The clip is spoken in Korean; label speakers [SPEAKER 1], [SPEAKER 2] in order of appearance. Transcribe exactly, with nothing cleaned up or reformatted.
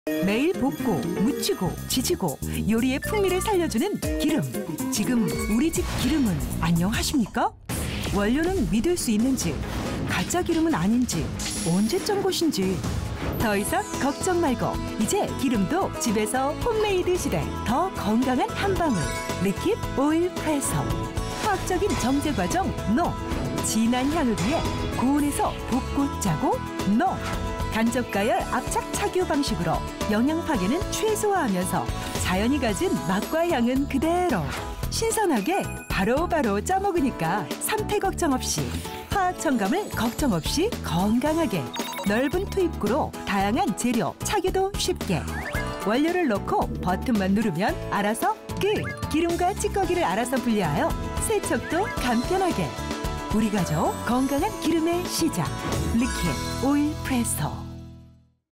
[SPEAKER 1] 매일 볶고 무치고 지지고 요리의 풍미를 살려주는 기름. 지금 우리 집 기름은 안녕하십니까? 원료는 믿을 수 있는지, 가짜 기름은 아닌지, 언제 짠 것인지 더 이상 걱정 말고 이제 기름도 집에서 홈메이드 시대. 더 건강한 한방울 리킵 오일 프레소. 화학적인 정제 과정 노. 진한 향을 위해 고온에서 볶고 짜고 노. 간접가열 압착 착유 방식으로 영양 파괴는 최소화하면서 자연이 가진 맛과 향은 그대로 신선하게 바로바로 바로 짜 먹으니까 상태 걱정 없이, 화학 첨가물 걱정 없이 건강하게. 넓은 투입구로 다양한 재료 착유도 쉽게. 원료를 넣고 버튼만 누르면 알아서 끝. 기름과 찌꺼기를 알아서 분리하여 세척도 간편하게. 우리 가족 건강한 기름의 시작. 리퀴드 오일 프레소.